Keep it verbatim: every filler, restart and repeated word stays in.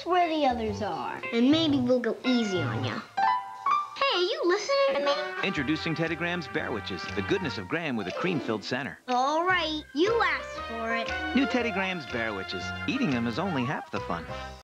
just where the others are, and maybe we'll go easy on you. Hey, are you listening to me? Introducing Teddy Graham's Bearwiches, the goodness of Graham with a cream-filled center. All right, you asked for it. New Teddy Graham's Bearwiches. Eating them is only half the fun.